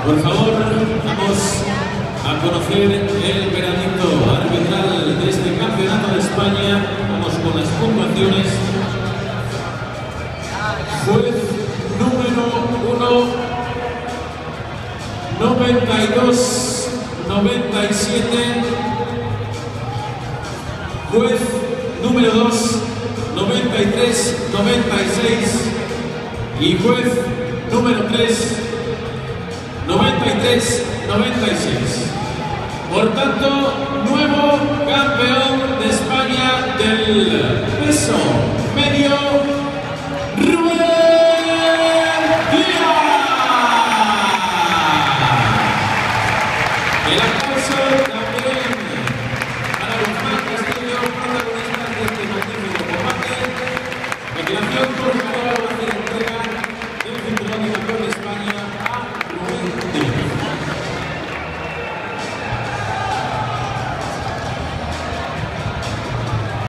Por favor, vamos a conocer el veredicto arbitral de este Campeonato de España. Vamos con las puntuaciones. Juez número 1, 92, 97. Juez número 2, 93, 96. Y juez número 3, 93, 96. Por tanto, nuevo campeón de España del peso medio, Rubén Díaz. El aplauso.